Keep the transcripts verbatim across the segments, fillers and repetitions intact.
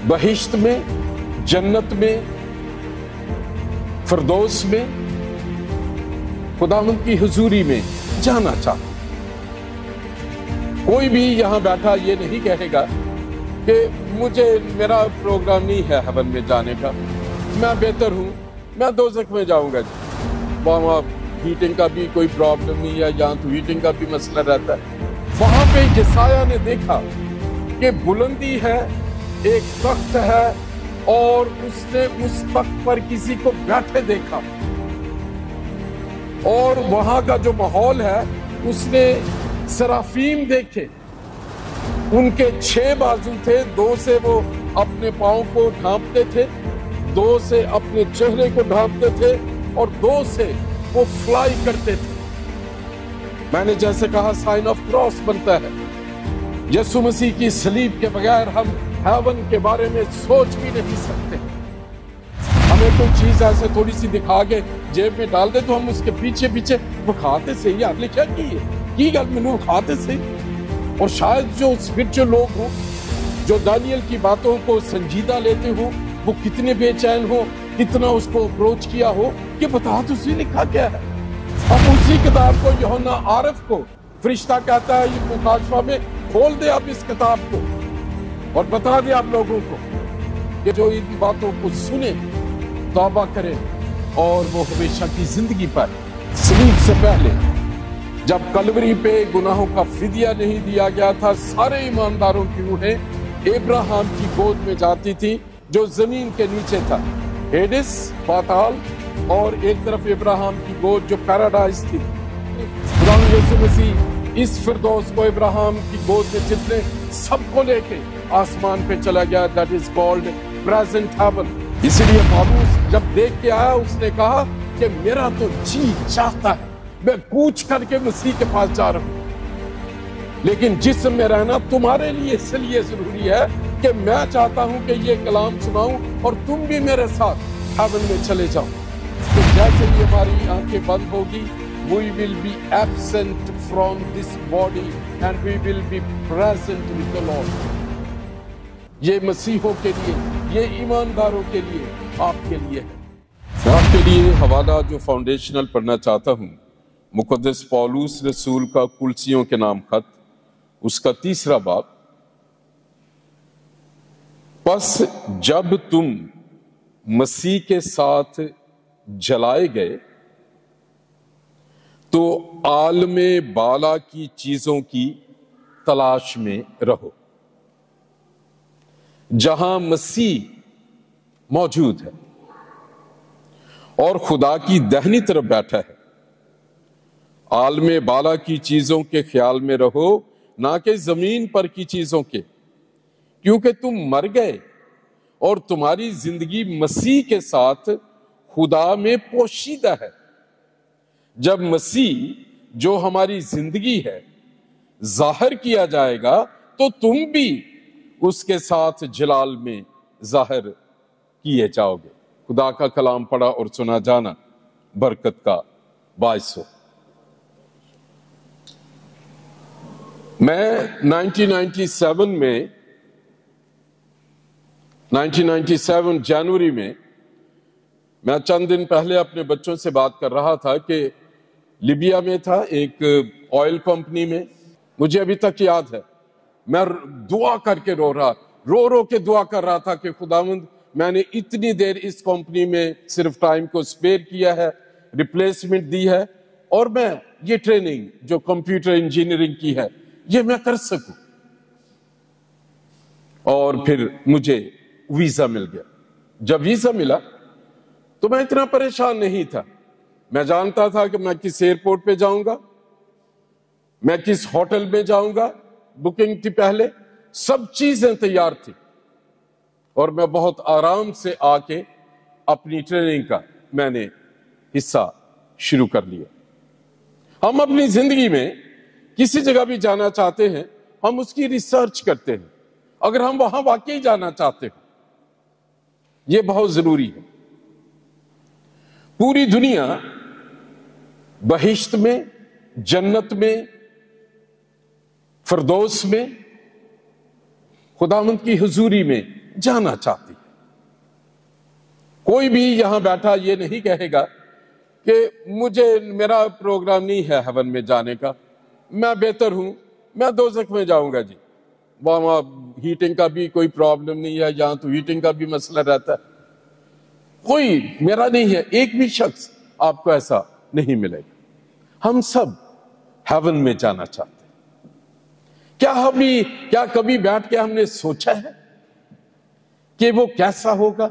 بہشت میں، جنت میں، فردوس میں، خداوند کی حضوری میں جانا چاہتا ہوں۔ کوئی بھی یہاں بیٹھا یہ نہیں کہے گا کہ مجھے میرا پروگرام نہیں ہے ہیون میں جانے کا، میں بہتر ہوں، میں دوزخ میں جاؤں گا، وہاں ہیٹنگ کا بھی کوئی پرابلم نہیں ہے، یہاں تو ہیٹنگ کا بھی مسئلہ رہتا ہے۔ وہاں پہ یسایہ نے دیکھا کہ بلندی ہے، ایک تخت ہے، اور اس نے اس تخت پر کسی کو بیٹھے دیکھا، اور وہاں کا جو ماحول ہے اس نے سرافیم دیکھے، ان کے چھ بازو تھے، دو سے وہ اپنے پاؤں کو ڈھانپتے تھے، دو سے اپنے چہرے کو ڈھانپتے تھے، اور دو سے وہ فلائی کرتے تھے۔ میں نے جیسے کہا سائن آف کراس بنتا ہے۔ یسوع مسیح کی صلیب کے بغیر ہم ہیون کے بارے میں سوچ بھی نہیں سکتے۔ ہمیں کوئی چیز ایسے تھوڑی سی دکھا کے جیب میں ڈال دے تو ہم اس کے پیچھے پیچھے وہ کھاتے سے یار نے کیا کی ہے کی گل میں کھاتے سے۔ اور شاید جو اسپرچل لوگ ہوں، جو دانیل کی باتوں کو سنجیدہ لیتے ہوں، وہ کتنے بے چین ہو، کتنا اس کو اپروچ کیا ہو کہ بتا تو اسی لکھا کیا ہے۔ اب اسی کتاب کو یوحنا عارف کو فرشتہ کہتا ہے یہ مکاشفہ میں کھول دے اب اس کتاب کو اور بتا دے آپ لوگوں کو کہ جو ان باتوں کو سنے توبہ کرے اور وہ ہمیشہ کی زندگی پر صلیب سے پہلے جب کلوری پہ گناہوں کا فدیہ نہیں دیا گیا تھا، سارے ایمانداروں کی روحیں ابراہیم کی گود میں جاتی تھی جو زمین کے نیچے تھا، ہیڈس پاتال، اور ایک طرف ابراہیم کی گود جو پیراڈائز تھی۔ خداوند یسوع مسیح اس فردوس کو ابراہیم کی گود میں جتنے سب کو لے کے آسمان پہ چلا گیا، that is called present heaven۔ اسی لیے پالوس جب دیکھ کے آیا اس نے کہا کہ میرا تو جی چاہتا ہے میں کوچ کر کے مسیح کے پاس جا رہا ہوں، لیکن جسم میں رہنا تمہارے لیے اس لیے ضروری ہے کہ میں چاہتا ہوں کہ یہ کلام سناؤں اور تم بھی میرے ساتھ ہیون میں چلے جاؤ۔ تو جیسے ہی ہماری آنکھیں بند ہوگی we will be absent from this body and we will be present with the Lord۔ یہ مسیحوں کے لیے، یہ ایمانداروں کے لیے، آپ کے لیے ہے۔ میں آپ کے لیے حوالہ جو فاؤنڈیشنل پڑھنا چاہتا ہوں، مقدس پولوس رسول کا کلسیوں کے نام خط، اس کا تیسرا باب۔ پس جب تم مسیح کے ساتھ جلائے گئے تو عالم بالا کی چیزوں کی تلاش میں رہو جہاں مسیح موجود ہے اور خدا کی دہنی طرف بیٹھا ہے۔ عالم بالا کی چیزوں کے خیال میں رہو، نہ کہ زمین پر کی چیزوں کے، کیونکہ تم مر گئے اور تمہاری زندگی مسیح کے ساتھ خدا میں پوشیدہ ہے۔ جب مسیح جو ہماری زندگی ہے ظاہر کیا جائے گا تو تم بھی اس کے ساتھ جلال میں ظاہر کیے جاؤ گے۔ خدا کا کلام پڑھا اور سنا جانا برکت کا باعث ہو۔ میں نائنٹین نائنٹی سیون میں نائنٹین نائنٹی سیون جنوری میں میں چند دن پہلے اپنے بچوں سے بات کر رہا تھا کہ لیبیا میں تھا ایک آئل کمپنی میں، مجھے ابھی تک یاد ہے میں دعا کر کے رو رہا رو رو کے دعا کر رہا تھا کہ خداوند میں نے اتنی دیر اس کمپنی میں صرف ٹائم کو سپیئر کیا ہے، ریپلیسمنٹ دی ہے، اور میں یہ ٹریننگ جو کمپیوٹر انجینئرنگ کی ہے یہ میں کر سکوں۔ اور پھر مجھے ویزا مل گیا۔ جب ویزا ملا تو میں اتنا پریشان نہیں تھا، میں جانتا تھا کہ میں کس ایئرپورٹ پہ جاؤں گا، میں کس ہوٹل میں جاؤں گا، بکنگ تھی پہلے، سب چیزیں تیار تھی، اور میں بہت آرام سے آ کے اپنی ٹریننگ کا میں نے حصہ شروع کر لیا۔ ہم اپنی زندگی میں کسی جگہ بھی جانا چاہتے ہیں، ہم اس کی ریسرچ کرتے ہیں، اگر ہم وہاں واقعی جانا چاہتے ہیں، یہ بہت ضروری ہے۔ پوری دنیا بہشت میں، جنت میں، فردوس میں، خداوند کی حضوری میں جانا چاہتی ہے۔ کوئی بھی یہاں بیٹھا یہ نہیں کہے گا کہ مجھے میرا پروگرام نہیں ہے ہیون میں جانے کا، میں بہتر ہوں، میں دوزخ میں جاؤں گا جی، وہاں ہیٹنگ کا بھی کوئی پرابلم نہیں ہے، یہاں تو ہیٹنگ کا بھی مسئلہ رہتا ہے۔ کوئی میرا نہیں ہے، ایک بھی شخص آپ کو ایسا نہیں ملے گا۔ ہم سب ہیون میں جانا چاہتے ہیں۔ کیا ہم کیا کبھی بیٹھ کے ہم نے سوچا ہے کہ وہ کیسا ہوگا؟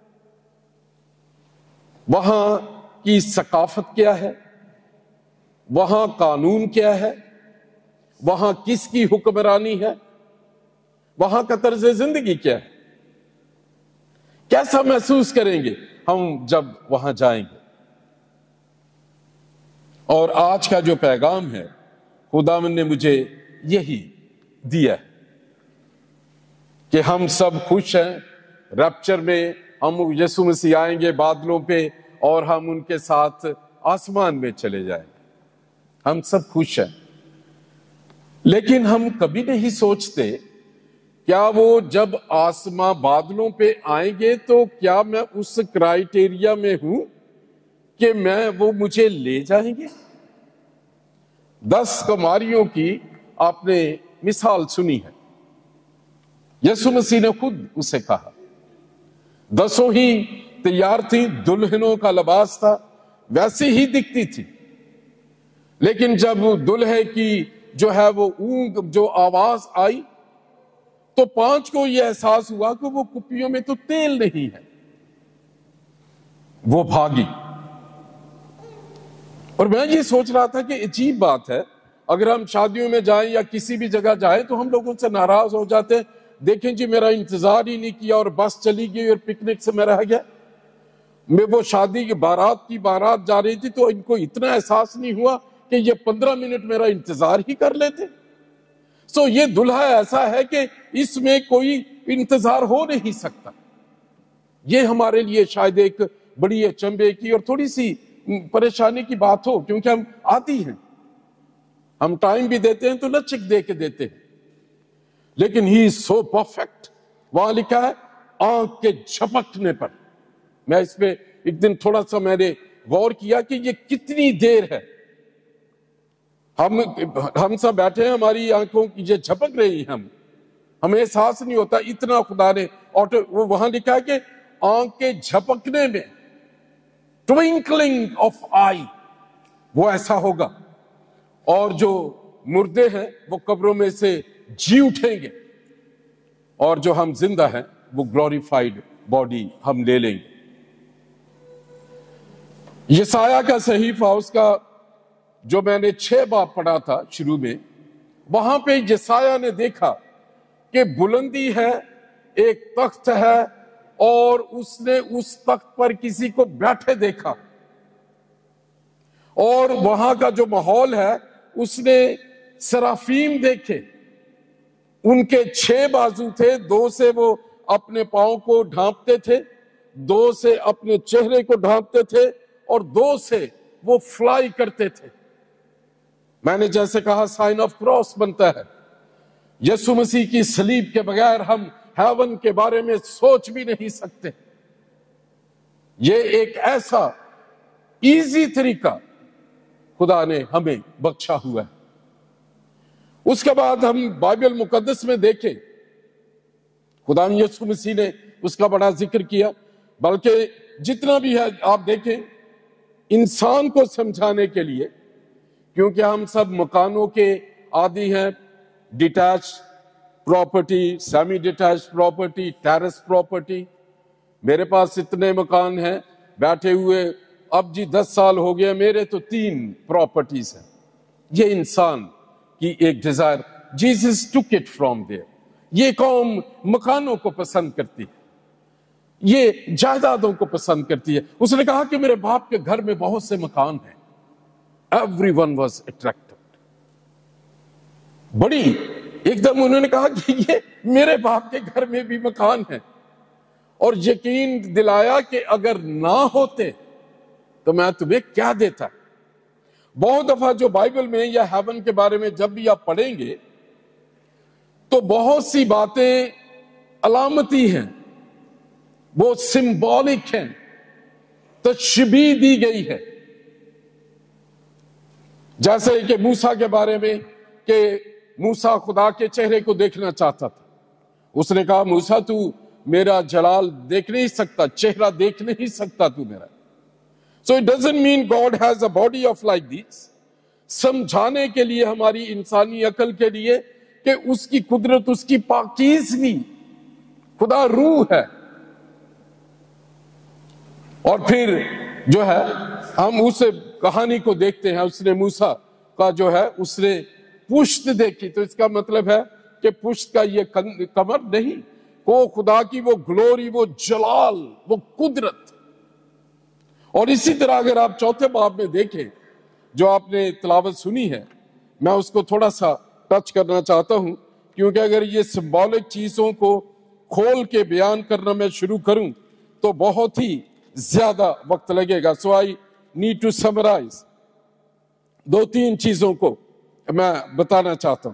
وہاں کی ثقافت کیا ہے؟ وہاں قانون کیا ہے؟ وہاں کس کی حکمرانی ہے؟ وہاں کا طرز زندگی کیا ہے؟ کیسا محسوس کریں گے ہم جب وہاں جائیں گے؟ اور آج کا جو پیغام ہے خداوند نے مجھے یہی دیا ہے کہ ہم سب خوش ہیں، ریپچر میں ہم یسوع مسیح آئیں گے بادلوں پہ اور ہم ان کے ساتھ آسمان میں چلے جائیں گے، ہم سب خوش ہیں۔ لیکن ہم کبھی نہیں سوچتے کیا وہ جب آسمان بادلوں پہ آئیں گے تو کیا میں اس کرائیٹیریا میں ہوں کہ میں وہ مجھے لے جائیں گے؟ دس کماریوں کی آپ نے مثال سنی ہے، یسوع مسیح نے خود اسے کہا، دسوں ہی تیار تھیں، دلہنوں کا لباس تھا، ویسے ہی دکھتی تھی، لیکن جب دلہے کی جو ہے وہ اونگ جو آواز آئی تو پانچ کو یہ احساس ہوا کہ وہ کپیوں میں تو تیل نہیں ہے، وہ بھاگی۔ اور میں یہ سوچ رہا تھا کہ عجیب بات ہے، اگر ہم شادیوں میں جائیں یا کسی بھی جگہ جائیں تو ہم لوگوں سے ناراض ہو جاتے ہیں، دیکھیں جی میرا انتظار ہی نہیں کیا اور بس چلی گئی اور پکنک سے میں رہ گیا۔ میں وہ شادی کی بارات کی بارات جا رہی تھی تو ان کو اتنا احساس نہیں ہوا کہ یہ پندرہ منٹ میرا انتظار ہی کر لیتے۔ سو یہ دلہا ایسا ہے کہ اس میں کوئی انتظار ہو نہیں سکتا۔ یہ ہمارے لیے شاید ایک بڑی اچنبے کی اور تھوڑی سی پریشانی کی بات ہو، کیونکہ ہم آتی ہیں، ہم ٹائم بھی دیتے ہیں تو لچک دے کے دیتے ہیں، لیکن ہی از سو پرفیکٹ۔ وہاں لکھا ہے آنکھ کے جھپکنے پر۔ میں اس پہ ایک دن تھوڑا سا میں نے غور کیا کہ یہ کتنی دیر ہے، ہم ہم سب بیٹھے ہیں، ہماری آنکھوں کی یہ جھپک رہی ہیں، ہم ہمیں احساس نہیں ہوتا اتنا خدا نے آٹو۔ وہاں لکھا ہے کہ آنکھ کے جھپکنے میں، ٹوئنکلنگ آف آئی، وہ ایسا ہوگا۔ اور جو مردے ہیں وہ قبروں میں سے جی اٹھیں گے، اور جو ہم زندہ ہیں وہ گلوریفائیڈ باڈی ہم لے لیں گے۔ یسایہ کا صحیفہ، اس کا جو میں نے چھ باب پڑھا تھا شروع میں، وہاں پہ یسایہ نے دیکھا کہ بلندی ہے، ایک تخت ہے، اور اس نے اس تخت پر کسی کو بیٹھے دیکھا، اور وہاں کا جو ماحول ہے اس نے سرافیم دیکھے، ان کے چھ بازو تھے، دو سے وہ اپنے پاؤں کو ڈھانپتے تھے، دو سے اپنے چہرے کو ڈھانپتے تھے، اور دو سے وہ فلائی کرتے تھے۔ میں نے جیسے کہا سائن آف کراس بنتا ہے۔ یسوع مسیح کی صلیب کے بغیر ہم ہیون کے بارے میں سوچ بھی نہیں سکتے۔ یہ ایک ایسا ایزی طریقہ خدا نے ہمیں بخشا ہوا ہے۔ اس کے بعد ہم بائبل مقدس میں دیکھیں، خدا یسوع مسیح نے اس کا بڑا ذکر کیا، بلکہ جتنا بھی ہے آپ دیکھیں انسان کو سمجھانے کے لیے، کیونکہ ہم سب مکانوں کے عادی ہیں، detach property, semi detach property, terrace property. میرے پاس اتنے مکان ہیں بیٹھے ہوئے، اب جی دس سال ہو گیا، میرے تو تین پراپرٹیز ہیں۔ یہ انسان کی ایک desire, Jesus took it from there. یہ قوم مکانوں کو پسند کرتی ہے، یہ جائیدادوں کو پسند کرتی ہے۔ اس نے کہا کہ میرے باپ کے گھر میں بہت سے مکان ہیں۔ Everyone was attracted۔ بڑی ایک دم انہوں نے کہا کہ یہ میرے باپ کے گھر میں بھی مکان ہیں، اور یقین دلایا کہ اگر نہ ہوتے تو میں تمہیں کیا دیتا۔ بہت دفعہ جو بائبل میں یا ہیون کے بارے میں جب بھی آپ پڑھیں گے تو بہت سی باتیں علامتی ہیں، وہ سمبولک ہیں، تشبیہ دی گئی ہے. جیسے کہ موسیٰ کے بارے میں کہ موسیٰ خدا کے چہرے کو دیکھنا چاہتا تھا. اس نے کہا موسیٰ تو میرا جلال دیکھ نہیں سکتا، چہرہ دیکھ نہیں سکتا تو میرا. So it doesn't mean God has a body of like this. سمجھانے کے لیے ہماری انسانی عقل کے لیے کہ اس کی قدرت، اس کی پاکیزگی، خدا روح ہے. اور پھر جو ہے ہم اس کہانی کو دیکھتے ہیں، اس نے موسیٰ کا جو ہے اس نے پشت دیکھی، تو اس کا مطلب ہے کہ پشت کا یہ کمر نہیں، وہ خدا کی وہ گلوری، وہ جلال، وہ قدرت. اور اسی طرح اگر آپ چوتھے باب میں دیکھیں جو آپ نے تلاوت سنی ہے، میں اس کو تھوڑا سا ٹچ کرنا چاہتا ہوں، کیونکہ اگر یہ سمبولک چیزوں کو کھول کے بیان کرنا میں شروع کروں تو بہت ہی زیادہ وقت لگے گا. So I need to summarise. دو تین چیزوں کو میں بتانا چاہتا ہوں.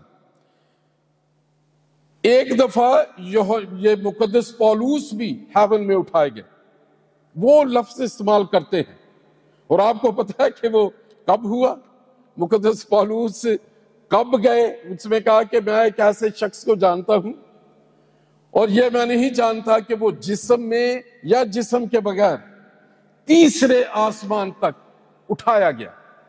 ایک دفعہ یہ مقدس پولوس بھی ہیون میں اٹھائے گئے، وہ لفظ استعمال کرتے ہیں. اور آپ کو پتہ ہے کہ وہ کب ہوا؟ مقدس پولوس کب گئے؟ اس میں کہا کہ میں ایک ایسے شخص کو جانتا ہوں اور یہ میں نہیں جانتا کہ وہ جسم میں یا جسم کے بغیر تیسرے آسمان تک اٹھایا گیا.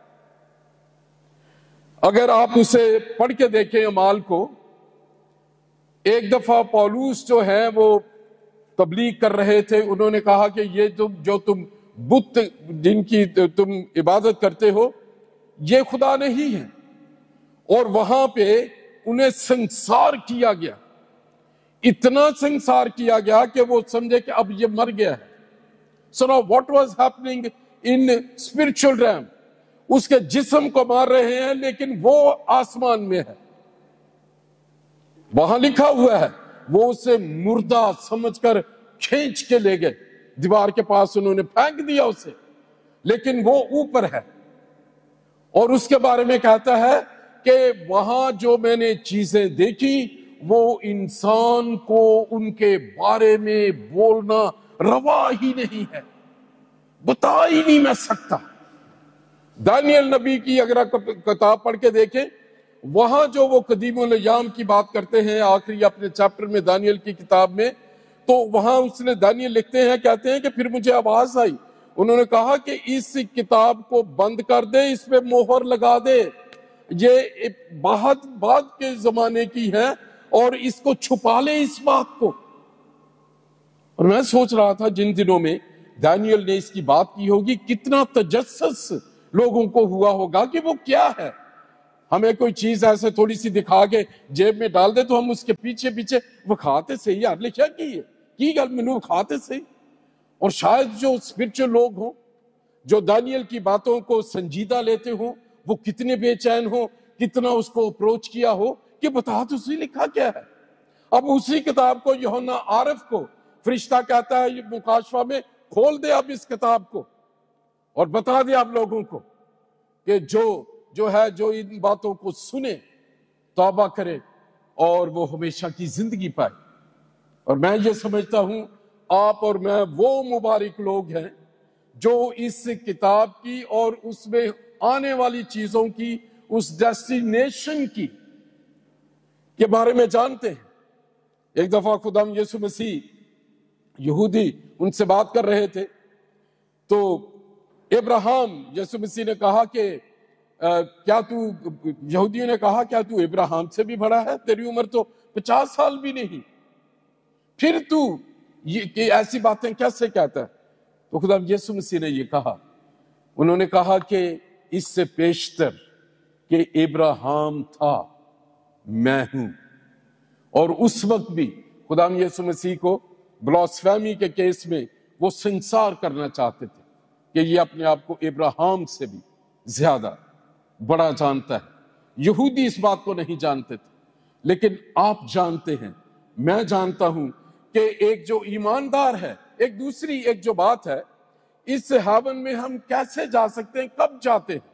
اگر آپ اسے پڑھ کے دیکھیں اعمال کو، ایک دفعہ پولوس جو ہے وہ تبلیغ کر رہے تھے. انہوں نے کہا کہ یہ تم جو تم بت جن کی تم عبادت کرتے ہو یہ خدا نہیں ہے. اور وہاں پہ انہیں سنسار کیا گیا، اتنا سنسار کیا گیا کہ وہ سمجھے کہ اب یہ مر گیا ہے. So now what was happening in spiritual realm؟ اس کے جسم کو مار رہے ہیں لیکن وہ آسمان میں ہے. وہاں لکھا ہوا ہے وہ اسے مردہ سمجھ کر کھینچ کے لے گئے، دیوار کے پاس انہوں نے پھینک دیا اسے، لیکن وہ اوپر ہے. اور اس کے بارے میں کہتا ہے کہ وہاں جو میں نے چیزیں دیکھی وہ انسان کو ان کے بارے میں بولنا روا ہی نہیں ہے، بتا ہی نہیں میں سکتا. دانیل نبی کی اگر آپ کتاب پڑھ کے دیکھیں، وہاں جو وہ قدیم الایام کی بات کرتے ہیں آخری اپنے چیپٹر میں دانیل کی کتاب میں، تو وہاں اس نے دانیل لکھتے ہیں، کہتے ہیں کہ پھر مجھے آواز آئی، انہوں نے کہا کہ اس کتاب کو بند کر دے، اس پہ مہر لگا دے، یہ بہت بعد کے زمانے کی ہے اور اس کو چھپا لے اس بات کو. اور میں سوچ رہا تھا جن دنوں میں دانیل نے اس کی بات کی ہوگی کتنا تجسس لوگوں کو ہوا ہوگا کہ وہ کیا ہے. ہمیں کوئی چیز ایسے تھوڑی سی دکھا کے جیب میں ڈال دے تو ہم اس کے پیچھے پیچھے وہ کھاتے صحیح یار لکھا کی ہے کی گل میں وہ کھاتے صحیح. اور شاید جو اسپرچل لوگ ہوں جو دانیل کی باتوں کو سنجیدہ لیتے ہوں وہ کتنے بے چین ہوں، کتنا اس کو اپروچ کیا ہو کہ بتا تو صحیح لکھا کیا ہے. اب اسی کتاب کو یوحنا عارف کو فرشتہ کہتا ہے مکاشفہ میں، کھول دے اب اس کتاب کو اور بتا دے آپ لوگوں کو کہ جو جو ہے جو ان باتوں کو سنے توبہ کرے اور وہ ہمیشہ کی زندگی پائے. اور میں یہ سمجھتا ہوں آپ اور میں وہ مبارک لوگ ہیں جو اس کتاب کی اور اس میں آنے والی چیزوں کی، اس ڈیسٹینیشن کی کے بارے میں جانتے ہیں. ایک دفعہ خدام یسوع مسیح یہودی ان سے بات کر رہے تھے تو ابراہیم، یسوع مسیح نے کہا کہ کیا تو، یہودیوں نے کہا کیا تو ابراہیم سے بھی بڑا ہے؟ تیری عمر تو پچاس سال بھی نہیں، پھر تو یہ ایسی باتیں کیسے کہتا ہے؟ تو خدا یسوع مسیح نے یہ کہا، انہوں نے کہا کہ اس سے پیشتر کہ ابراہیم تھا میں ہوں. اور اس وقت بھی خدا یسوع مسیح کو بلاسفیمی کے کیس میں وہ سنسار کرنا چاہتے تھے کہ یہ اپنے آپ کو ابراہیم سے بھی زیادہ بڑا جانتا ہے. یہودی اس بات کو نہیں جانتے تھے، لیکن آپ جانتے ہیں، میں جانتا ہوں کہ ایک جو ایماندار ہے. ایک دوسری ایک جو بات ہے، اس ہیون میں ہم کیسے جا سکتے ہیں، کب جاتے ہیں؟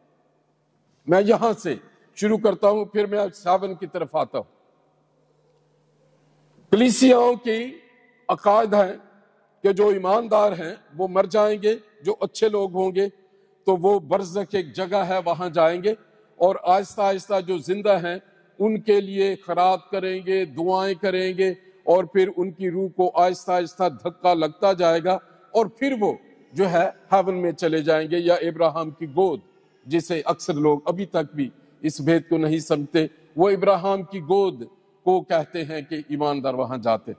میں یہاں سے شروع کرتا ہوں پھر میں ہیون کی طرف آتا ہوں. کلیسیاؤں کی عقائد ہیں کہ جو ایماندار ہیں وہ مر جائیں گے، جو اچھے لوگ ہوں گے تو وہ برزخ ایک جگہ ہے وہاں جائیں گے، اور آہستہ آہستہ جو زندہ ہیں ان کے لیے خیرات کریں گے، دعائیں کریں گے، اور پھر ان کی روح کو آہستہ آہستہ دھکا لگتا جائے گا، اور پھر وہ جو ہے ہیون میں چلے جائیں گے، یا ابراہیم کی گود، جسے اکثر لوگ ابھی تک بھی اس بھید کو نہیں سمجھتے، وہ ابراہیم کی گود کو کہتے ہیں کہ ایماندار وہاں جاتے۔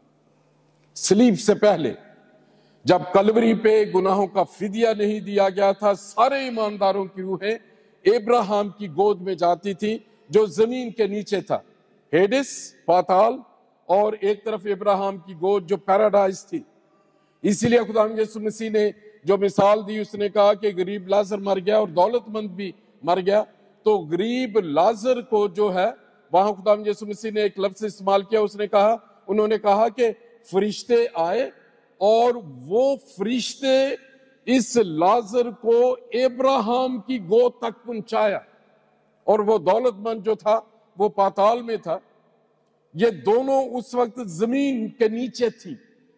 صلیب سے پہلے جب کلوری پہ گناہوں کا فدیہ نہیں دیا گیا تھا، سارے ایمانداروں کی روحیں ابراہیم کی گود میں جاتی تھی جو زمین کے نیچے تھا، ہیڈس، پاتال، اور ایک طرف ابراہیم کی گود جو پیراڈائز تھی۔ اسی لیے خدا یسوع مسیح نے جو مثال دی، اس نے کہا کہ غریب لازر مر گیا اور دولت مند بھی مر گیا، تو غریب لازر کو جو ہے وہاں خدا یسوع مسیح نے ایک لفظ استعمال کیا، اس نے کہا انہوں نے کہا کہ فرشتے آئے اور وہ فرشتے اس لازر کو ابراہیم کی گود تک پہنچایا، اور وہ دولت مند جو تھا وہ پاتال میں تھا۔ یہ دونوں اس وقت زمین کے نیچے تھی،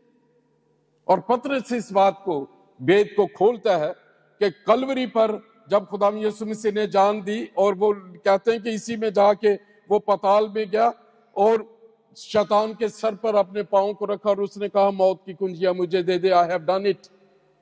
اور پترس اس بات کو بید کو کھولتا ہے کہ کلوری پر جب خدا یسوع مسیح نے جان دی، اور وہ کہتے ہیں کہ اسی میں جا کے وہ پاتال میں گیا اور شیطان کے سر پر اپنے پاؤں کو رکھا، اور اس نے کہا موت کی کنجیاں مجھے دے دے، I have done it،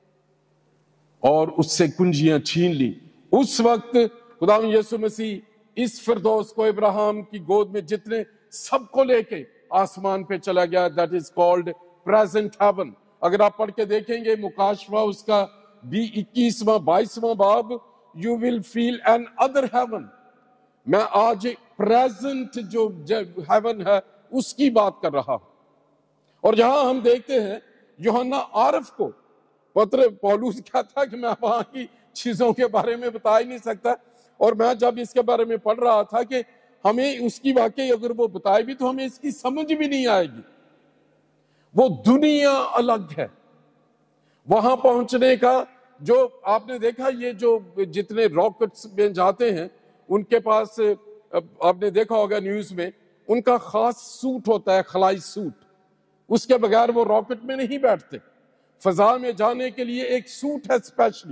اور اس سے کنجیاں چھین لی۔ اس وقت خدا یسوع مسیح اس فردوس کو ابراہیم کی گود میں جتنے سب کو لے کے آسمان پہ چلا گیا، that is called present heaven۔ اگر آپ پڑھ کے دیکھیں گے مکاشفہ اس کا بھی اکیسواں بائیسواں باب، you will feel an other heaven۔ میں آج present جو heaven ہے اس کی بات کر رہا ہوں۔ اور یہاں ہم دیکھتے ہیں یوحنا عارف کو پتر پولوس کہتا کہ میں وہاں کی چیزوں کے بارے میں بتا ہی نہیں سکتا، اور میں جب اس کے بارے میں پڑھ رہا تھا کہ ہمیں اس کی واقعی اگر وہ بتائے بھی تو ہمیں اس کی سمجھ بھی نہیں آئے گی۔ وہ دنیا الگ ہے، وہاں پہنچنے کا جو آپ نے دیکھا، یہ جو جتنے راکٹس میں جاتے ہیں ان کے پاس آپ نے دیکھا ہوگا نیوز میں ان کا خاص سوٹ ہوتا ہے، خلائی سوٹ، اس کے بغیر وہ راکٹ میں نہیں بیٹھتے۔ فضا میں جانے کے لیے ایک سوٹ ہے اسپیشلی،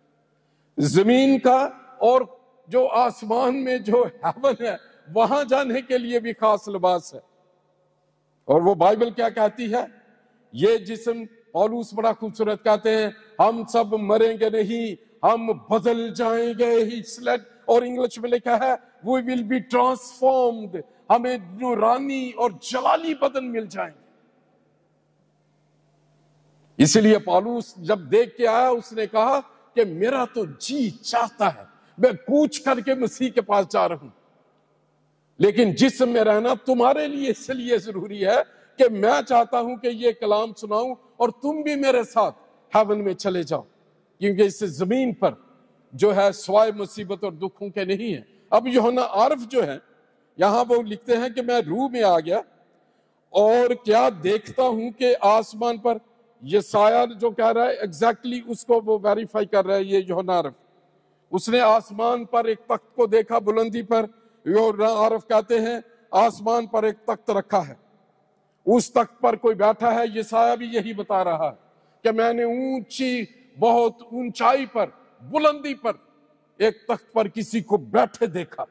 زمین کا اور جو آسمان میں جو ہیون ہے وہاں جانے کے لیے بھی خاص لباس ہے۔ اور وہ بائبل کیا کہتی ہے؟ یہ جسم، پولوس بڑا خوبصورت کہتے ہیں، ہم سب مریں گے نہیں، ہم بدل جائیں گے، اور انگلش میں لکھا ہے we will be transformed، ہمیں نورانی اور جلالی بدن مل جائیں گے۔ اسی لیے پولوس جب دیکھ کے آیا اس نے کہا کہ میرا تو جی چاہتا ہے میں کوچ کر کے مسیح کے پاس جا رہا ہوں، لیکن جسم میں رہنا تمہارے لیے اس لیے ضروری ہے کہ میں چاہتا ہوں کہ یہ کلام سناؤں اور تم بھی میرے ساتھ ہیون میں چلے جاؤ، کیونکہ اس زمین پر جو ہے سوائے مصیبت اور دکھوں کے نہیں ہے۔ اب یوحنا عارف جو ہے یہاں وہ لکھتے ہیں کہ میں روح میں آ گیا اور کیا دیکھتا ہوں کہ آسمان پر، یہ سایہ جو کہہ رہا ہے ایگزیکٹلی اس کو وہ ویریفائی کر رہا ہے یہ یوحنا عارف، اس نے آسمان پر ایک تخت کو دیکھا بلندی پر، یوحنا عارف کہتے ہیں آسمان پر ایک تخت رکھا ہے، اس تخت پر کوئی بیٹھا ہے، یہ سایہ بھی یہی بتا رہا ہے کہ میں نے اونچی بہت اونچائی پر بلندی پر ایک تخت پر کسی کو بیٹھے دیکھا۔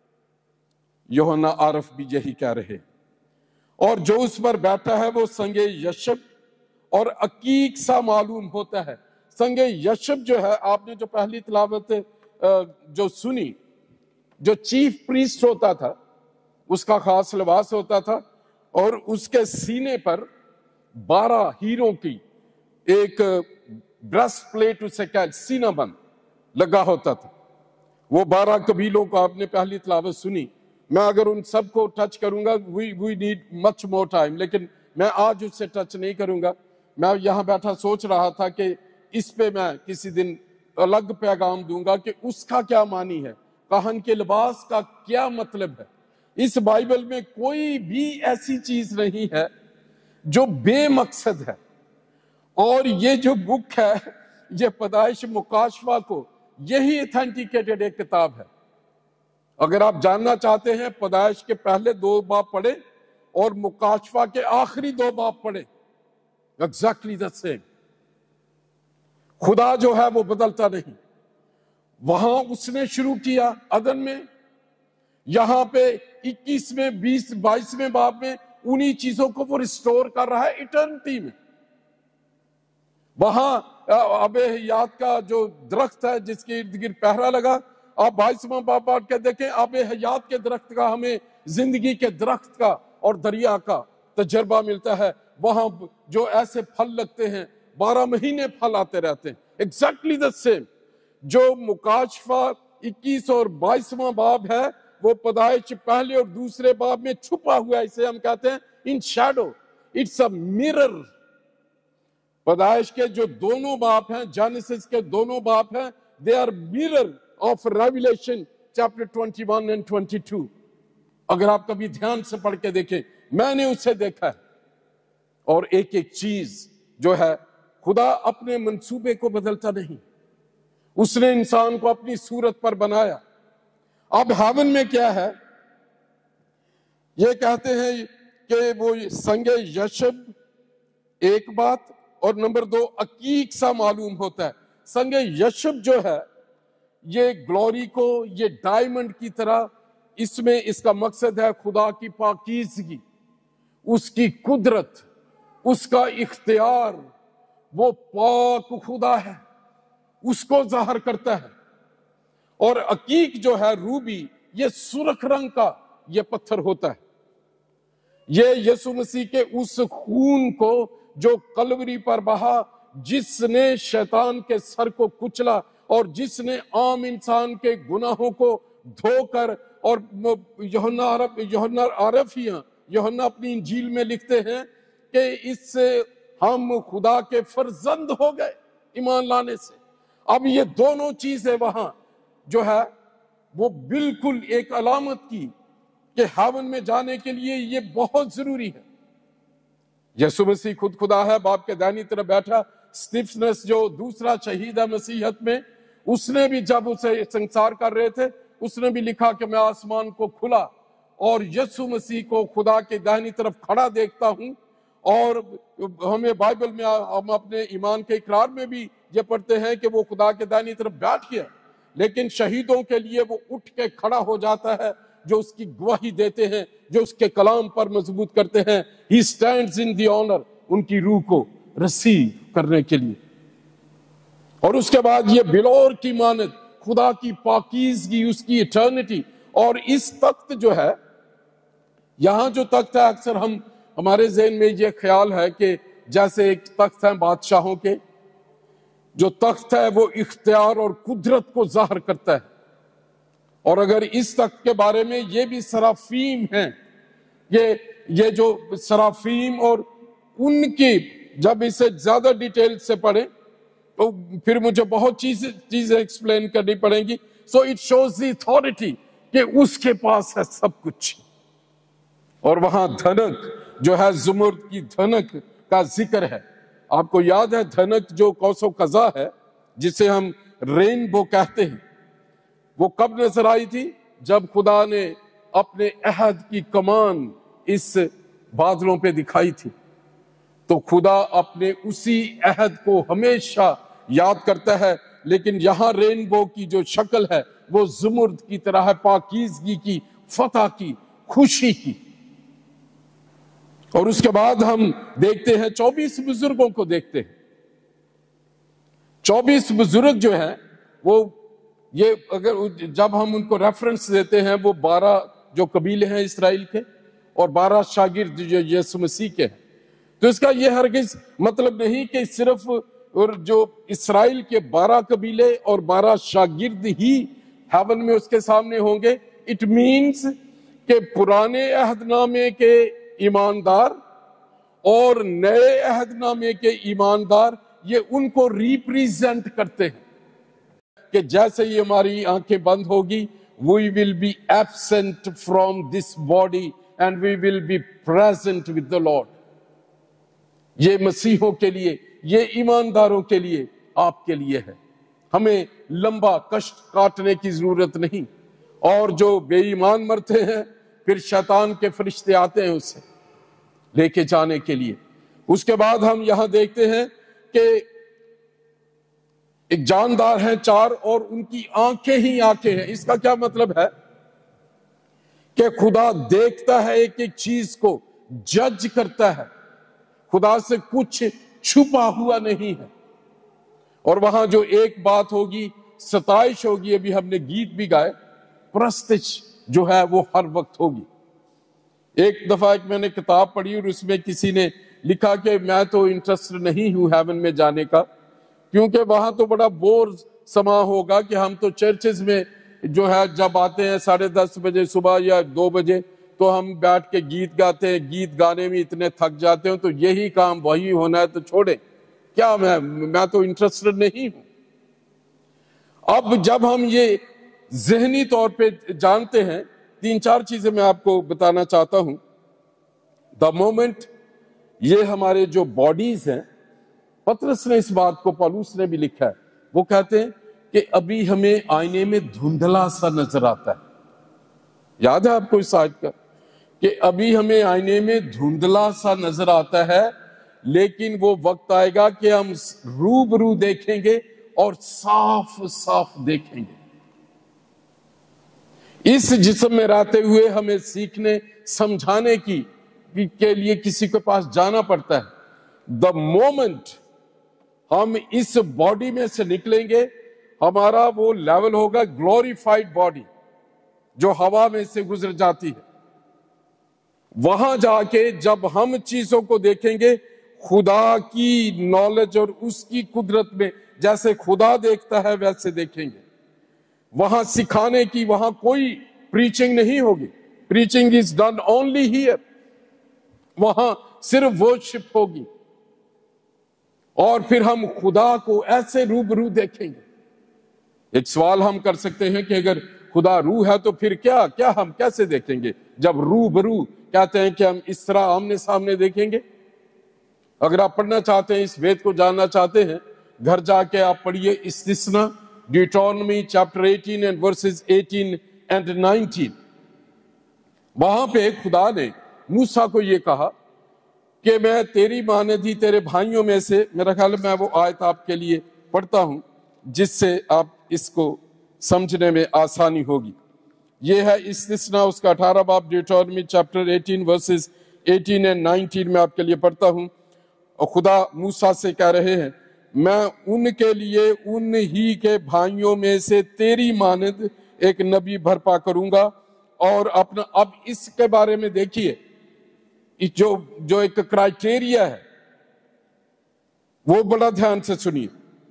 یوحنا عارف بھی یہی کہہ رہے، اور جو اس پر بیٹھا ہے وہ سنگ یشب اور عقیق سا معلوم ہوتا ہے۔ سنگ یشب جو ہے آپ نے جو پہلی تلاوت جو سنی، جو چیف پریسٹ ہوتا تھا اس کا خاص لباس ہوتا تھا، اور اس کے سینے پر بارہ ہیروں کی ایک برسٹ پلیٹ اسے کہ سینہ بند لگا ہوتا تھا۔ وہ بارہ قبیلوں کو آپ نے پہلی تلاوت سنی، میں اگر ان سب کو ٹچ کروں گا we, we need much more time، لیکن میں آج اس سے ٹچ نہیں کروں گا۔ میں یہاں بیٹھا سوچ رہا تھا کہ اس پہ میں کسی دن الگ پیغام دوں گا کہ اس کا کیا معنی ہے، کہن کے لباس کا کیا مطلب ہے۔ اس بائبل میں کوئی بھی ایسی چیز نہیں ہے جو بے مقصد ہے، اور یہ جو بک ہے یہ پیدائش مکاشفہ کو یہی اتھینٹیکیٹڈ ایک کتاب ہے۔ اگر آپ جاننا چاہتے ہیں پیدائش کے پہلے دو باب پڑھیں اور مکاشفہ کے آخری دو باب پڑھیں، exactly the same. खुदा जो है वो बदलता नहीं। वहां उसने शुरू किया अदन में, यहां पे इक्कीस में, बीस, बाईसवें बाब में उन्हीं चीजों को वो रिस्टोर कर रहा है इटर्निटी में। वहां अबे हयात का जो दरख्त है जिसके इर्द गिर्द पहरा लगा, आप बाईसवां बाब पढ़ के देखें, अबे हयात के दरख्त का हमें जिंदगी के दरख्त का और दरिया का तजर्बा मिलता है। वहां जो ऐसे फल लगते हैं, बारह महीने फल आते रहते हैं। एग्जैक्टली द सेम जो मुकाशफा इक्कीस और बाईसवां बाब है, वो पैदाइश पहले और दूसरे बाब में छुपा हुआ है। इसे हम कहते हैं in shadow, it's a mirror. पैदाइश के जो दोनों बाब हैं, जेनेसिस के दोनों बाब हैं, they are mirror of revelation chapter twenty one and twenty two. अगर आप कभी ध्यान से पढ़ के देखें, मैंने उसे देखा है। और एक एक चीज जो है, खुदा अपने मंसूबे को बदलता नहीं। उसने इंसान को अपनी सूरत पर बनाया। अब हेवन में क्या है, ये कहते हैं कि वो संगे यशब एक बात, और नंबर दो अकीक सा मालूम होता है। संगे यशब जो है, ये ग्लोरी को, ये डायमंड की तरह, इसमें इसका मकसद है खुदा की पाकीज़गी, उसकी कुदरत, उसका इख्तियार। वो पाक खुदा है, उसको जाहिर करता है। और अकीक जो है रूबी, ये सुर्ख रंग का ये पत्थर होता है। ये यीशु मसीह के उस खून को जो कलवरी पर बहा, जिसने शैतान के सर को कुचला और जिसने आम इंसान के गुनाहों को धोकर, और यूहन्ना अरब यूहन्ना आरफियां यूहन्ना अपनी इंजील में लिखते हैं कि इससे हम खुदा के फर्जंद हो गए ईमान लाने से। अब ये दोनों चीजें वहां जो है वो बिल्कुल एक अलामत की कि हेवन में जाने के लिए ये बहुत जरूरी है। यीशु मसीह खुद खुदा है, बाप के दाहिनी तरफ बैठा। स्टीफनस जो दूसरा शहीद है मसीहत में, उसने भी जब उसे संसार कर रहे थे, उसने भी लिखा कि मैं आसमान को खुला और यीशु मसीह को खुदा के दाहिनी तरफ खड़ा देखता हूं। और हमें बाइबल में, हम अपने ईमान के इकरार में भी ये पढ़ते हैं कि वो खुदा के दाहिनी तरफ बैठ गया। लेकिन शहीदों के लिए वो उठ के खड़ा हो जाता है, जो उसकी गवाही देते हैं, जो उसके कलाम पर मजबूत करते हैं। He stands in the honour, उनकी रूह को रिसीव करने के लिए। और उसके बाद ये बिलोर की मानद, खुदा की पाकीज़गी, उसकी इटर्निटी। और इस तख्त जो है, यहां जो तख्त है, अक्सर हम हमारे ज़हन में ये ख्याल है कि जैसे एक तख्त है बादशाहों के, जो तख्त है वो इख्तियार और कुदरत को जाहिर करता है। और अगर इस तख्त के बारे में ये भी सराफीम हैं, ये ये जो सराफीम और उनकी, जब इसे ज्यादा डिटेल से पढ़े तो फिर मुझे बहुत चीजें चीजें एक्सप्लेन करनी पड़ेंगी। So it shows the authority कि उसके पास है सब कुछ। और वहां धनक जो है, जुमुर्द की धनक का जिक्र है। आपको याद है धनक जो कौसो कजा है, जिसे हम रेनबो कहते हैं, वो कब नजर आई थी? जब खुदा ने अपने अहद की कमान इस बादलों पे दिखाई थी। तो खुदा अपने उसी अहद को हमेशा याद करता है। लेकिन यहां रेनबो की जो शक्ल है वो जुमुर्द की तरह है, पाकीज़गी की, फतह की, खुशी की। और उसके बाद हम देखते हैं चौबीस बुजुर्गों को देखते हैं। चौबीस बुजुर्ग जो हैं वो, ये अगर जब हम उनको रेफरेंस देते हैं, वो बारह जो कबीले हैं इसराइल के और बारह शागिर्द जो यीशु मसीह के हैं। तो इसका ये हरगिज मतलब नहीं कि सिर्फ और जो इसराइल के बारह कबीले और बारह शागिर्द ही हेवन में उसके सामने होंगे। इट मीन्स कि पुराने अहदनामे के ईमानदार और नए अहदनामे के ईमानदार, ये उनको रिप्रेजेंट करते हैं कि जैसे ही हमारी आंखें बंद होगी, we will be absent from this body and we will be present with the Lord. ये मसीहों के लिए, ये ईमानदारों के लिए, आपके लिए है। हमें लंबा कष्ट काटने की जरूरत नहीं। और जो बेईमान मरते हैं, फिर शैतान के फरिश्ते आते हैं उसे लेके जाने के लिए। اس کے بعد ہم یہاں دیکھتے ہیں کہ ایک جاندار ہیں چار اور ان کی آنکھیں ہی آنکھیں ہیں. اس کا کیا مطلب ہے؟ کہ خدا دیکھتا ہے ایک ایک چیز کو، جج کرتا ہے. خدا سے کچھ چھپا ہوا نہیں ہے. اور وہاں جو ایک بات ہوگی، ستائش ہوگی، ابھی ہم نے گیت بھی گائے، پرستش جو ہے وہ ہر وقت ہوگی. ایک دفعہ ایک میں نے کتاب پڑھی اور اس میں کسی نے لکھا کہ میں تو انٹرسٹ نہیں ہوں ہیون میں جانے کا، کیونکہ وہاں تو بڑا بور سما ہوگا کہ ہم تو چرچز میں جو ہے جب آتے ہیں ساڑھے دس بجے صبح یا دو بجے تو ہم بیٹھ کے گیت گاتے ہیں، گیت گانے میں اتنے تھک جاتے ہیں، تو یہی کام وہی ہونا ہے تو چھوڑیں کیا، میں میں تو انٹرسٹڈ نہیں ہوں. اب جب ہم یہ ذہنی طور پہ جانتے ہیں، تین چار چیزیں میں آپ کو بتانا چاہتا ہوں. دا مومنٹ، یہ ہمارے جو باڈیز ہیں، پطرس نے اس بات کو، پولوس نے بھی لکھا ہے، وہ کہتے ہیں کہ ابھی ہمیں آئینے میں دھندلا سا نظر آتا ہے. یاد ہے آپ کو اس آیت کا کہ ابھی ہمیں آئینے میں دھندلا سا نظر آتا ہے، لیکن وہ وقت آئے گا کہ ہم روبرو دیکھیں گے اور صاف صاف دیکھیں گے. اس جسم میں رہتے ہوئے ہمیں سیکھنے سمجھانے کی کے لیے کسی کے پاس جانا پڑتا ہے. دا مومنٹ ہم اس باڈی میں سے نکلیں گے، ہمارا وہ لیول ہوگا گلوریفائڈ باڈی جو ہوا میں سے گزر جاتی ہے. وہاں جا کے جب ہم چیزوں کو دیکھیں گے خدا کی نالج اور اس کی قدرت میں، جیسے خدا دیکھتا ہے ویسے دیکھیں گے. وہاں سکھانے کی وہاں کوئی پریچنگ نہیں ہوگی. Preaching is done only here. وہاں صرف ورشپ ہوگی اور پھر ہم خدا کو ایسے روبرو دیکھیں گے. ایک سوال ہم کر سکتے ہیں کہ اگر خدا روح ہے تو پھر کیا کیا ہم کیسے دیکھیں گے جب روبرو کہتے ہیں کہ ہم اس طرح آمنے سامنے دیکھیں گے؟ اگر آپ پڑھنا چاہتے ہیں، اس وید کو جاننا چاہتے ہیں، گھر جا کے آپ پڑھیے استثنا، ڈیوٹرانومی چیپٹر اٹھارہ اینڈ ورسز اٹھارہ اینڈ انیس. وہاں پہ خدا نے موسیٰ کو یہ کہا کہ میں تیری ماں نے دی تیرے بھائیوں میں سے، میرا خیال میں وہ آیت آپ کے لیے پڑھتا ہوں جس سے آپ اس کو سمجھنے میں آسانی ہوگی. یہ ہے استثنا، اس کا اٹھارہ باب، ڈیوٹرانومی چیپٹر اٹھارہ ورسز اٹھارہ اینڈ انیس میں آپ کے لیے پڑھتا ہوں. اور خدا موسیٰ سے کہہ رہے ہیں، میں ان کے لیے ان ہی کے بھائیوں میں سے تیری مانند ایک نبی برپا کروں گا. اور اپنا اب اس کے بارے میں دیکھیے جو جو ایک کرائٹیریا ہے وہ بڑا دھیان سے سنیے.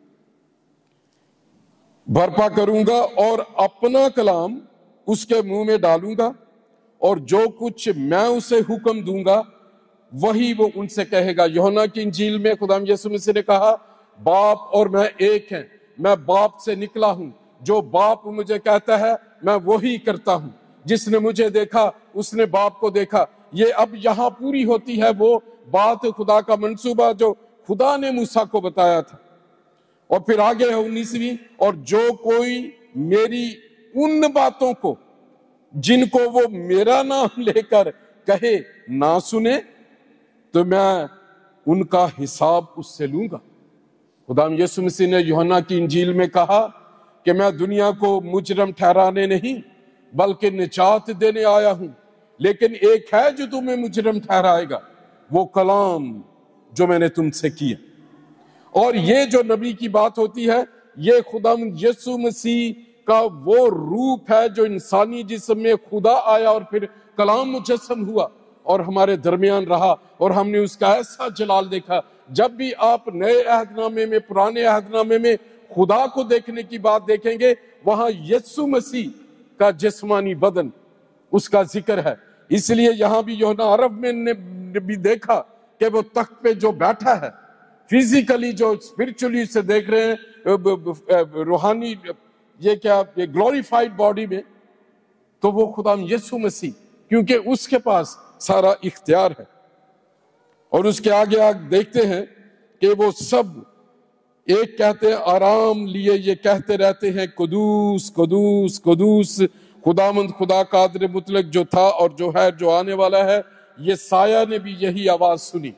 برپا کروں گا اور اپنا کلام اس کے منہ میں ڈالوں گا، اور جو کچھ میں اسے حکم دوں گا وہی وہ ان سے کہے گا. یوحنا کی انجیل میں خدا یسوع مسیح نے کہا، باپ اور میں ایک ہیں، میں باپ سے نکلا ہوں، جو باپ مجھے کہتا ہے میں وہی کرتا ہوں، جس نے مجھے دیکھا اس نے باپ کو دیکھا. یہ اب یہاں پوری ہوتی ہے وہ بات، خدا کا منصوبہ جو خدا نے موسیٰ کو بتایا تھا. اور پھر آگے ہے انیسویں، اور جو کوئی میری ان باتوں کو جن کو وہ میرا نام لے کر کہے نہ سنے تو میں ان کا حساب اس سے لوں گا. خدا یسوع مسیح نے یوحنا کی انجیل میں کہا کہ میں دنیا کو مجرم ٹھہرانے نہیں بلکہ نجات دینے آیا ہوں، لیکن ایک ہے جو تمہیں مجرم ٹھہرائے گا، وہ کلام جو میں نے تم سے کیا. اور یہ جو نبی کی بات ہوتی ہے، یہ خدا یسوع مسیح کا وہ روپ ہے جو انسانی جسم میں خدا آیا اور پھر کلام مجسم ہوا اور ہمارے درمیان رہا، اور ہم نے اس کا ایسا جلال دیکھا. جب بھی آپ نئے عہد نامے میں، پرانے عہد نامے میں خدا کو دیکھنے کی بات دیکھیں گے، وہاں یسوع مسیح کا جسمانی بدن اس کا ذکر ہے. اس لیے یہاں بھی یوحنا عرب میں نے بھی دیکھا کہ وہ تخت پہ جو بیٹھا ہے، فزیکلی جو اسپرچولی سے دیکھ رہے ہیں، روحانی یہ کیا یہ گلوریفائڈ باڈی میں، تو وہ خدا یسوع مسیح، کیونکہ اس کے پاس سارا اختیار ہے. اور اس کے آگے آگے دیکھتے ہیں کہ وہ سب ایک کہتے ہیں آرام لیے یہ کہتے رہتے ہیں، قدوس قدوس قدوس خداوند خدا قادر مطلق جو تھا اور جو ہے جو آنے والا ہے. یہ سایہ نے بھی یہی آواز سنی.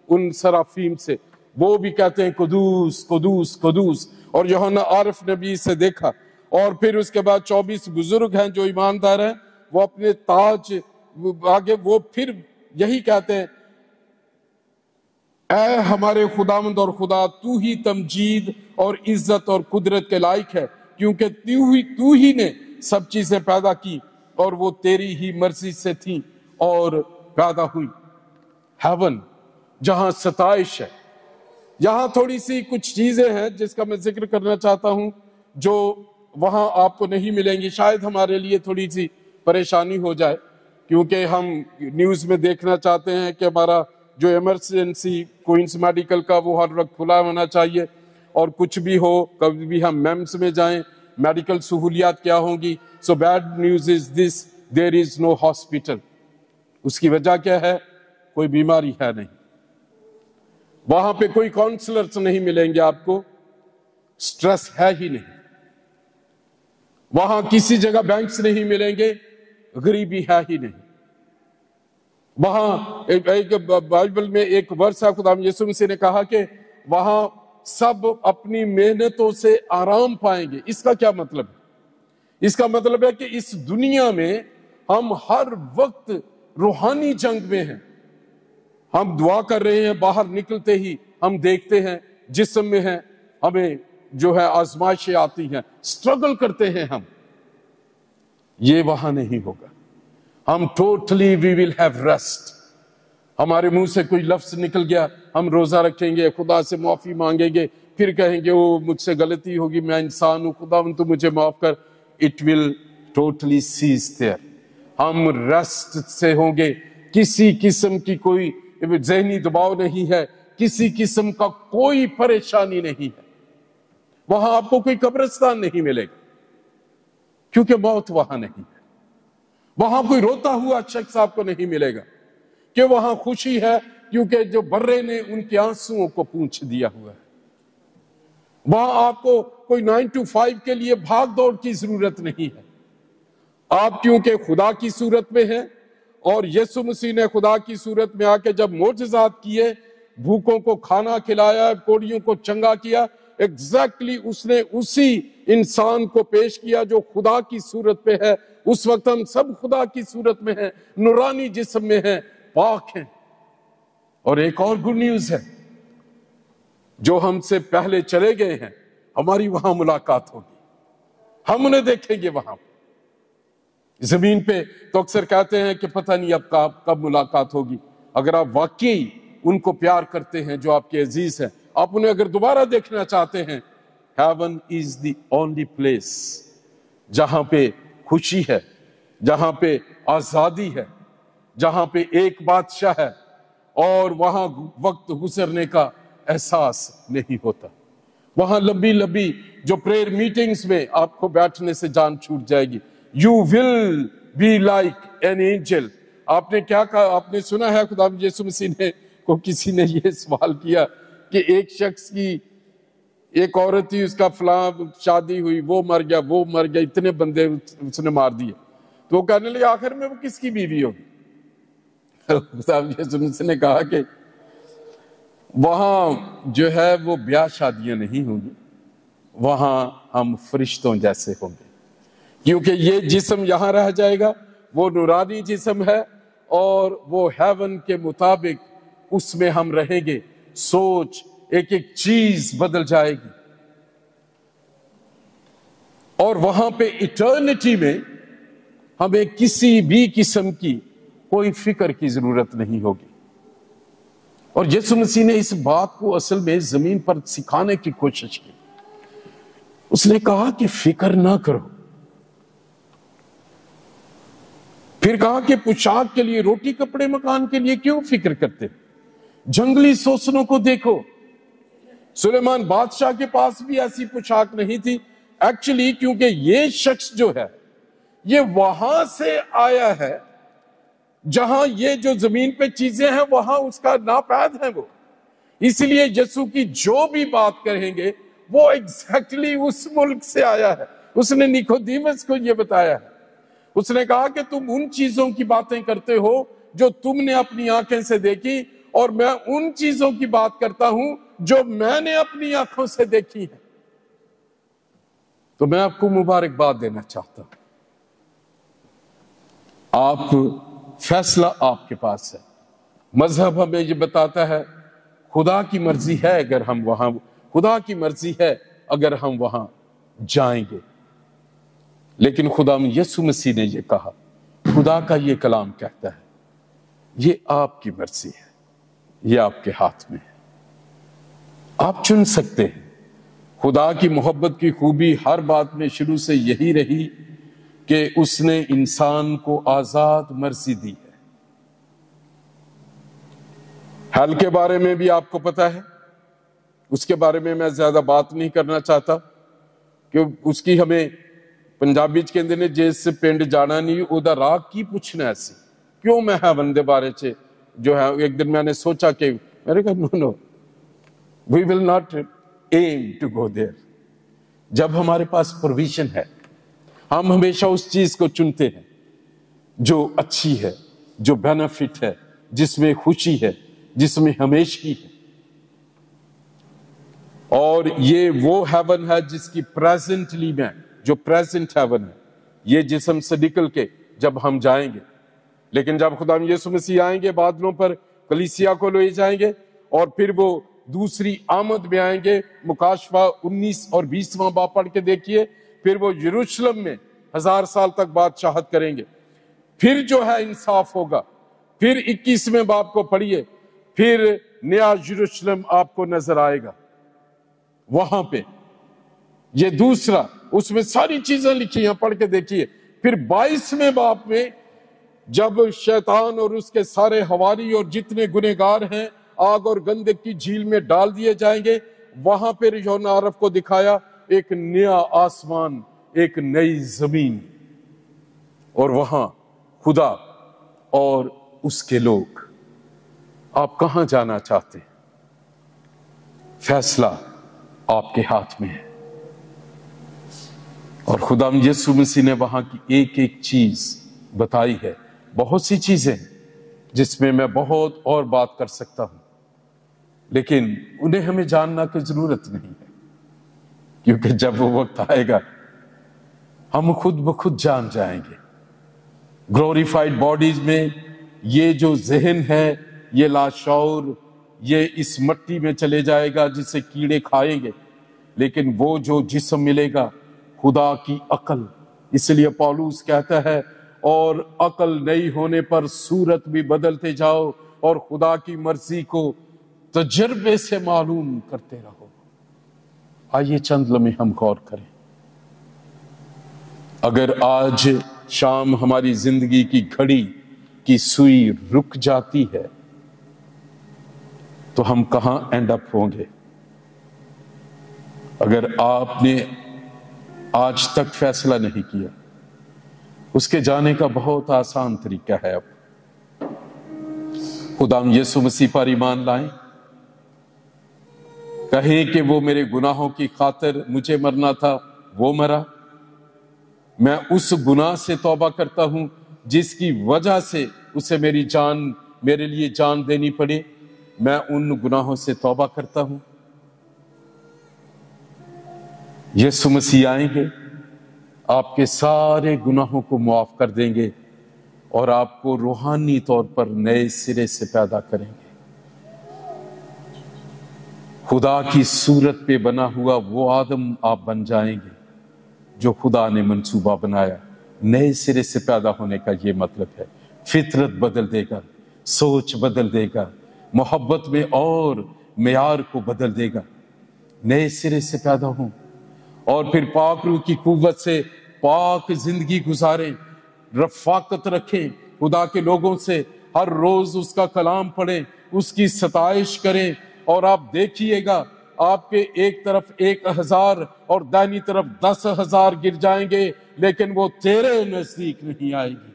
ان سرافیم سے، وہ بھی کہتے ہیں قدوس قدوس قدوس۔ اور یوحنا عارف نے بھی اسے دیکھا۔ اور پھر اس کے بعد چوبیس بزرگ ہیں جو ایماندار ہیں، وہ اپنے تاج آگے وہ پھر یہی کہتے ہیں، اے ہمارے خداوند اور خدا، تو ہی تمجید اور عزت اور قدرت کے لائق ہے، کیونکہ تو ہی تو ہی نے سب چیزیں پیدا کی اور وہ تیری ہی مرضی سے تھیں اور پیدا ہوئی۔ ہیون جہاں ستائش ہے، یہاں تھوڑی سی کچھ چیزیں ہیں جس کا میں ذکر کرنا چاہتا ہوں جو وہاں آپ کو نہیں ملیں گی، شاید ہمارے لیے تھوڑی سی پریشانی ہو جائے، کیونکہ ہم نیوز میں دیکھنا چاہتے ہیں کہ ہمارا جو ایمرجنسی کوئنس میڈیکل کا وہ ہر وقت کھلا ہونا چاہیے، اور کچھ بھی ہو کبھی بھی ہم میمس میں جائیں میڈیکل سہولیات کیا ہوں گی۔ So bad news is this, there is no hospital. اس کی وجہ کیا ہے؟ کوئی بیماری ہے نہیں، وہاں پہ کوئی کاؤنسلرز نہیں ملیں گے آپ کو، سٹریس ہے ہی نہیں، وہاں کسی جگہ بینکس نہیں ملیں گے، غریبی ہے ہی نہیں۔ وہاں ایک بائبل میں ایک ورس ہے، خدا یسوع مسیح نے کہا کہ وہاں سب اپنی محنتوں سے آرام پائیں گے۔ اس کا کیا مطلب ہے؟ اس کا مطلب ہے کہ اس دنیا میں ہم ہر وقت روحانی جنگ میں ہیں، ہم دعا کر رہے ہیں، باہر نکلتے ہی ہم دیکھتے ہیں جسم میں ہیں، ہمیں جو ہے آزمائشیں آتی ہیں، سٹرگل کرتے ہیں ہم، یہ وہاں نہیں ہوگا۔ ہم totally we will have rest. ہمارے منہ سے کوئی لفظ نکل گیا، ہم روزہ رکھیں گے، خدا سے معافی مانگیں گے، پھر کہیں گے وہ مجھ سے غلطی ہوگی، میں انسان ہوں، خدا تو مجھے معاف کر۔ It will totally cease there. ہم ریسٹ سے ہوں گے، کسی قسم کی کوئی ذہنی دباؤ نہیں ہے، کسی قسم کا کوئی پریشانی نہیں ہے۔ وہاں آپ کو کوئی قبرستان نہیں ملے گا، کیونکہ موت وہاں نہیں ہے۔ وہاں کوئی روتا ہوا شخص آپ کو نہیں ملے گا، کہ وہاں خوشی ہے، کیونکہ جو برے نے ان کے آنسوؤں کو پونچھ دیا ہوا ہے۔ وہاں آپ کو کوئی نائن ٹو فائیو کے لیے بھاگ دوڑ کی ضرورت نہیں ہے۔ آپ کیونکہ خدا کی صورت میں ہیں، اور یسوع مسیح نے خدا کی صورت میں آ کے جب معجزات کیے، بھوکوں کو کھانا کھلایا، کوڑیوں کو چنگا کیا، ایگزیکٹلی اس نے اسی انسان کو پیش کیا جو خدا کی صورت پہ ہے۔ اس وقت ہم سب خدا کی صورت میں ہیں، نورانی جسم میں ہیں، پاک ہیں۔ اور ایک اور گڈ نیوز ہے، جو ہم سے پہلے چلے گئے ہیں، ہماری وہاں ملاقات ہوگی، ہم انہیں دیکھیں گے وہاں۔ زمین پہ تو اکثر کہتے ہیں کہ پتہ نہیں اب کب کب ملاقات ہوگی۔ اگر آپ واقعی ان کو پیار کرتے ہیں جو آپ کے عزیز ہیں، آپ انہیں اگر دوبارہ دیکھنا چاہتے ہیں، heaven is the only place جہاں پہ خوشی ہے، جہاں پہ آزادی ہے، جہاں پہ ایک بادشاہ ہے، اور وہاں وقت گزرنے کا احساس نہیں ہوتا۔ وہاں لمبی لمبی جو پریئر میٹنگز میں آپ کو بیٹھنے سے جان چھوٹ جائے گی۔ You will be like an angel۔ آپ نے کیا کہا؟ آپ نے سنا ہے خدا یسوع مسیح نے کو کسی نے یہ سوال کیا کہ ایک شخص کی ایک عورت تھی، اس کا فلاں شادی ہوئی، وہ مر گیا، وہ مر گیا، اتنے بندے اس نے مار دیے، تو وہ کہنے لگے آخر میں وہ کس کی بیوی ہوگی؟ خدا یسوع مسیح نے کہا کہ وہاں جو ہے وہ بیاہ شادیاں نہیں ہوں گی، وہاں ہم فرشتوں جیسے ہوں گے، کیونکہ یہ جسم یہاں رہ جائے گا، وہ نورانی جسم ہے، اور وہ ہیون کے مطابق اس میں ہم رہیں گے۔ سوچ، ایک ایک چیز بدل جائے گی، اور وہاں پہ ایٹرنٹی میں ہمیں کسی بھی قسم کی کوئی فکر کی ضرورت نہیں ہوگی۔ اور یسوع مسیح نے اس بات کو اصل میں زمین پر سکھانے کی کوشش کی۔ اس نے کہا کہ فکر نہ کرو، پھر کہا کہ پوشاک کے لیے، روٹی کپڑے مکان کے لیے کیوں فکر کرتے؟ جنگلی سوسنوں کو دیکھو، سلیمان بادشاہ کے پاس بھی ایسی پوشاک نہیں تھی ایکچولی، کیونکہ یہ شخص جو ہے یہ وہاں سے آیا ہے جہاں یہ جو زمین پہ چیزیں ہیں وہاں اس کا ناپید ہے وہ، اس لیے یسوع کی جو بھی بات کہیں گے وہ ایگزیکٹلی اس ملک سے آیا ہے۔ اس نے نیکودیمس کو یہ بتایا ہے، اس نے کہا کہ تم ان چیزوں کی باتیں کرتے ہو جو تم نے اپنی آنکھیں سے دیکھی اور میں ان چیزوں کی بات کرتا ہوں جو میں نے اپنی آنکھوں سے دیکھی ہے۔ تو میں آپ کو مبارکباد دینا چاہتا ہوں، آپ فیصلہ آپ کے پاس ہے۔ مذہب ہمیں یہ بتاتا ہے خدا کی مرضی ہے اگر ہم وہاں خدا کی مرضی ہے اگر ہم وہاں جائیں گے، لیکن خدا یسوع مسیح نے یہ کہا، خدا کا یہ کلام کہتا ہے یہ آپ کی مرضی ہے، یہ آپ کے ہاتھ میں ہے، آپ چن سکتے ہیں۔ خدا کی محبت کی خوبی ہر بات میں شروع سے یہی رہی کہ اس نے انسان کو آزاد مرضی دی ہے۔ حل کے بارے میں بھی آپ کو پتا ہے، اس کے بارے میں میں زیادہ بات نہیں کرنا چاہتا کہ اس کی ہمیں پنجابی چ کہندے نے جس پنڈ جانا نہیں ادا راہ کی پوچھنا ایسی کیوں میں ہیون دے بارے چ جو ہے ایک دن میں نے سوچا کہ میں نے کہا no no we will not aim to go there۔ جب ہمارے پاس پروویژن ہے ہم ہمیشہ اس چیز کو چنتے ہیں جو اچھی ہے، جو بینیفٹ ہے، جس میں خوشی ہے، جس میں ہمیشگی ہے۔ اور یہ وہ ہیون ہے جس کی پریزنٹلی میں جو پریزنٹ ہیون ہے یہ جسم سے نکل کے جب ہم جائیں گے، لیکن جب خدا یسوع مسیح آئیں گے بادلوں پر کلیسیا کو لے جائیں گے اور پھر وہ دوسری آمد میں آئیں گے۔ مکاشفہ انیس اور بیسواں باب پڑھ کے دیکھیے، پھر وہ یروشلم میں ہزار سال تک بادشاہت کریں گے، پھر جو ہے انصاف ہوگا۔ پھر اکیسویں باب کو پڑھیے، پھر نیا یروشلم آپ کو نظر آئے گا، وہاں پہ یہ دوسرا، اس میں ساری چیزیں لکھی ہیں، پڑھ کے دیکھیے۔ پھر بائیسویں باب میں جب شیطان اور اس کے سارے حواری اور جتنے گنہگار ہیں آگ اور گندک کی جھیل میں ڈال دیے جائیں گے، وہاں پہ یوحنا عرف کو دکھایا ایک نیا آسمان، ایک نئی زمین، اور وہاں خدا اور اس کے لوگ۔ آپ کہاں جانا چاہتے ہیں؟ فیصلہ آپ کے ہاتھ میں ہے، اور خدا یسوع مسیح نے وہاں کی ایک ایک چیز بتائی ہے۔ بہت سی چیزیں جس میں میں بہت اور بات کر سکتا ہوں، لیکن انہیں ہمیں جاننا کی ضرورت نہیں ہے، کیونکہ جب وہ وقت آئے گا ہم خود بخود جان جائیں گے۔ گلوریفائڈ باڈیز میں یہ جو ذہن ہے یہ لاشعور یہ اس مٹی میں چلے جائے گا جسے کیڑے کھائیں گے، لیکن وہ جو جسم ملے گا خدا کی عقل۔ اس لیے پولس کہتا ہے اور عقل نہیں ہونے پر صورت بھی بدلتے جاؤ اور خدا کی مرضی کو تجربے سے معلوم کرتے رہو۔ آئیے چند لمحے ہم غور کریں۔ اگر آج شام ہماری زندگی کی گھڑی کی سوئی رک جاتی ہے تو ہم کہاں اینڈ اپ ہوں گے؟ اگر آپ نے آج تک فیصلہ نہیں کیا، اس کے جانے کا بہت آسان طریقہ ہے۔ اب خدا یسوع مسیح پر ایمان لائیں، کہیں کہ وہ میرے گناہوں کی خاطر مجھے مرنا تھا، وہ مرا، میں اس گناہ سے توبہ کرتا ہوں جس کی وجہ سے اسے میری جان میرے لیے جان دینی پڑی، میں ان گناہوں سے توبہ کرتا ہوں۔ یسوع مسیح آئیں گے، آپ کے سارے گناہوں کو معاف کر دیں گے اور آپ کو روحانی طور پر نئے سرے سے پیدا کریں گے۔ خدا کی صورت پہ بنا ہوا وہ آدم آپ بن جائیں گے جو خدا نے منصوبہ بنایا۔ نئے سرے سے پیدا ہونے کا یہ مطلب ہے فطرت بدل دے گا، سوچ بدل دے گا، محبت میں اور معیار کو بدل دے گا۔ نئے سرے سے پیدا ہوں اور پھر پاک روح کی قوت سے پاک زندگی گزاریں، رفاقت رکھیں خدا کے لوگوں سے، ہر روز اس کا کلام پڑھیں، اس کی ستائش کریں، اور آپ دیکھیے گا آپ کے ایک طرف ایک ہزار اور دائنی طرف دس ہزار گر جائیں گے لیکن وہ تیرے نزدیک نہیں آئے گی۔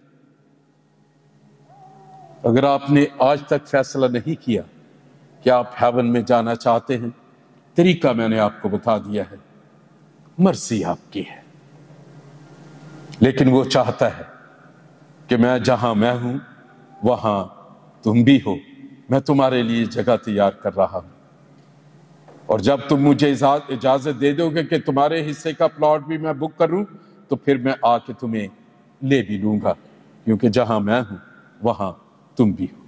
اگر آپ نے آج تک فیصلہ نہیں کیا کہ آپ ہیون میں جانا چاہتے ہیں، طریقہ میں نے آپ کو بتا دیا ہے، مرضی آپ کی ہے، لیکن وہ چاہتا ہے کہ میں جہاں میں ہوں وہاں تم بھی ہو، میں تمہارے لیے جگہ تیار کر رہا ہوں، اور جب تم مجھے اجازت دے دو گے کہ تمہارے حصے کا پلاٹ بھی میں بک کروں تو پھر میں آ کے تمہیں لے بھی لوں گا، کیونکہ جہاں میں ہوں وہاں تم بھی ہو۔